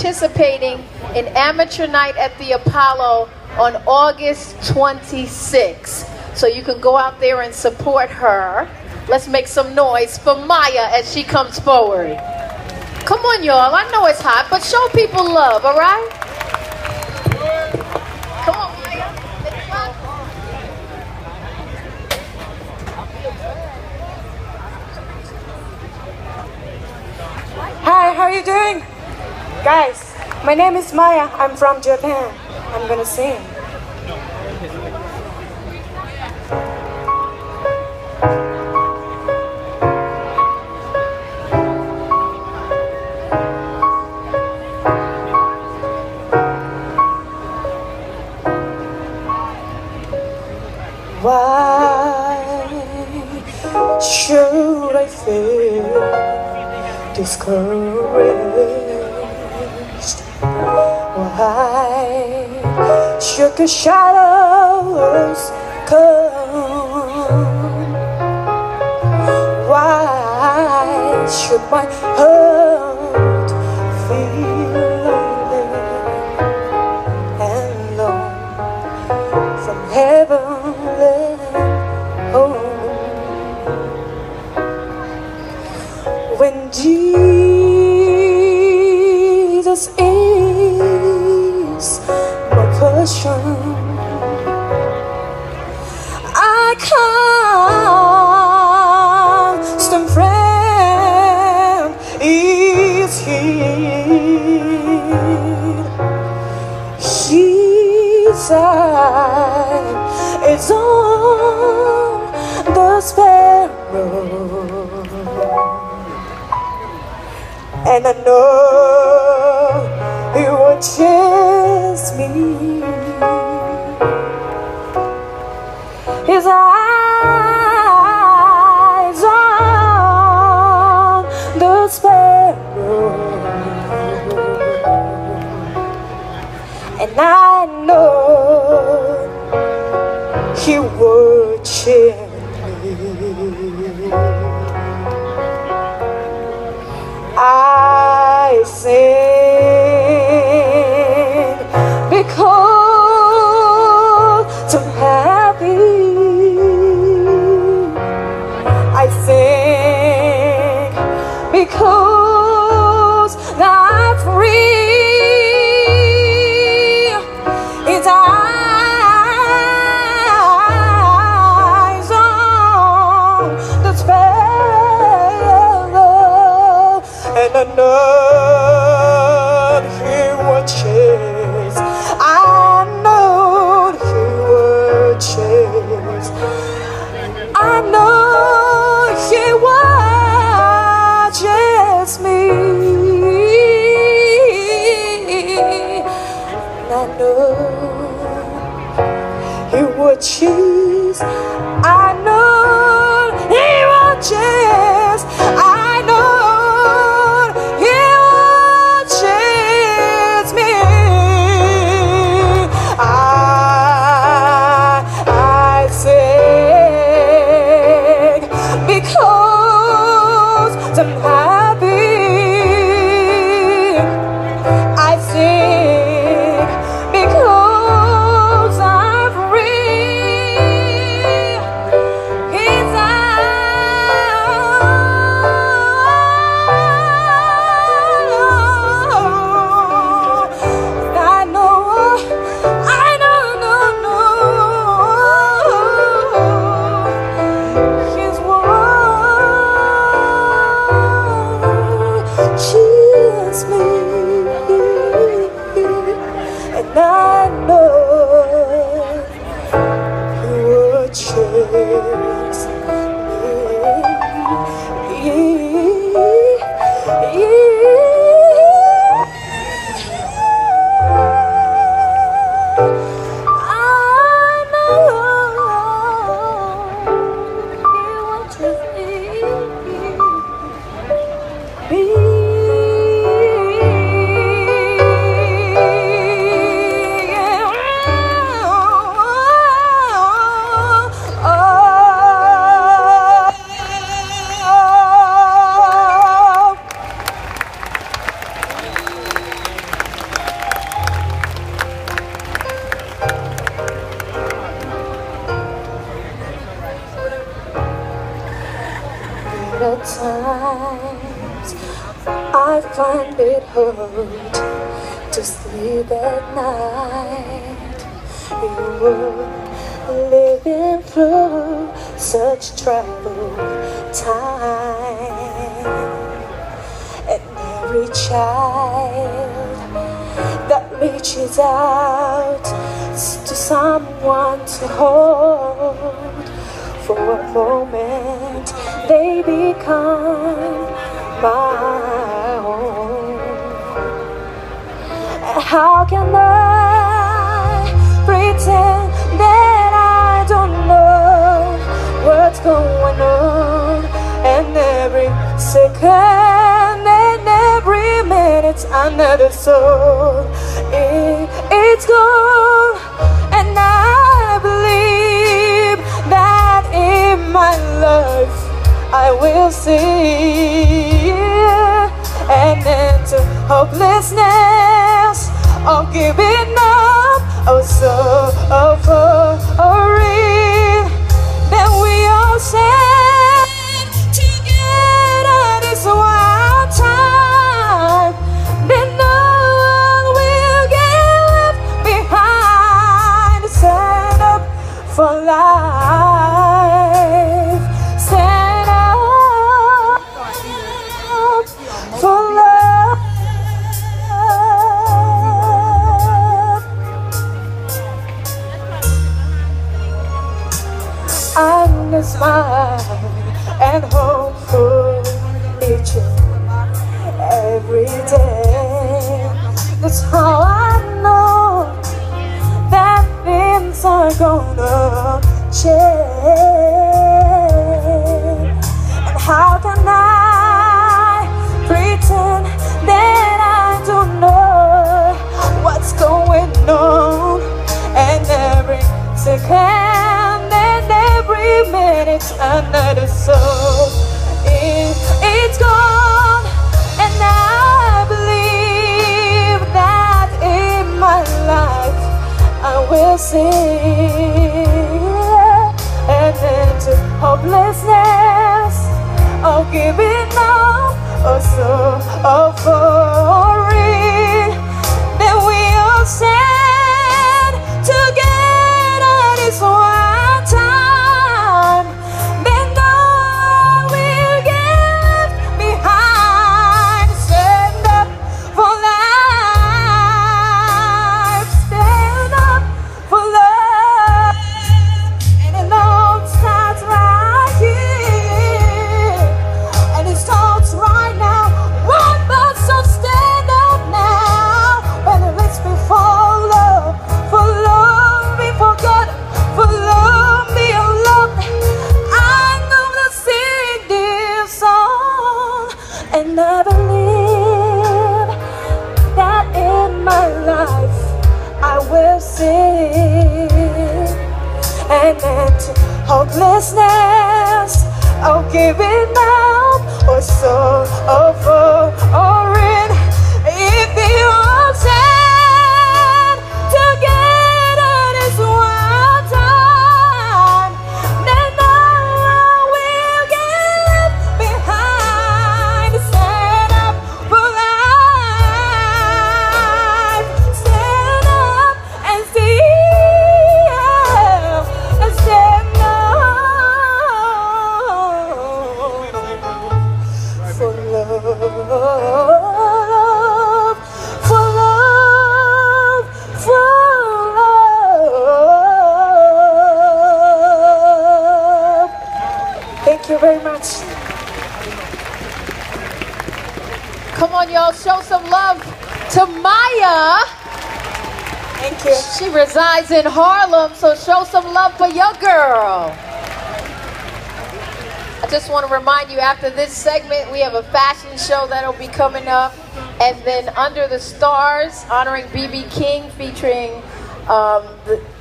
participating in Amateur Night at the Apollo on August 26th. So you can go out there and support her. Let's make some noise for Maya as she comes forward. Come on, y'all. I know it's hot, but show people love, all right? Come on, Maya. It's hot. Hi, how are you doing? Guys, my name is Maya. I'm from Japan. I'm gonna sing. Why should I feel discouraged? Why should the shadows come? Why should my heart feel lonely and long from heavenly home? When Jesus is my portion, I constant friend is here. His eye is on the sparrow, and I know He watches me. His eyes on the sparrow, and I know He watches me. I sing because I'm happy. I sing because I'm free. It's eyes on the sparrow, and I know He watches. I know He watches. I know He watches me. And I know He watches. I know He watches. I know He watches me. I sing because I'm happy. I sing because I'm free. Sometimes I find it hard to sleep at night. You were living through such troubled time, and every child that reaches out to someone to hold for a moment, they become my own. And how can I pretend that I don't know what's going on? And every second and every minute another soul, it's gone. And I believe that in my life I will see an end to hopelessness or giving up or suffering. Then we all stand together this one time. Then no one will get left behind. Stand up for life. Stand up for love. I'm gonna smile and hope for each and every day. That's how I know that things are gonna change. And how can I pretend that I don't know what's going on? And every second and every minute another soul, it's gone. And I believe that in my life I will see an end to hopelessness or giving up or suffering. Then we all stand together this one time. Then no one will get left behind. Stand up for life. Stand up for love. And it all starts right here, and it starts right now. One but so stand up now. Whether it's before love, for love be forgotten, for love be unloved. I'm gonna sing this song, and I believe that in my life I will see an end to hopelessness or giving up or suffering. If you all stand together this one time, then no one will get left behind. Stand up for life. Stand up and see. Stand up for love, for love, for love. Thank you very much. Come on, y'all, show some love to Maya. Thank you. She resides in Harlem, so show some love for your girl. I just want to remind you, after this segment, we have a fashion show that'll be coming up. And then Under the Stars, honoring B.B. King, featuring the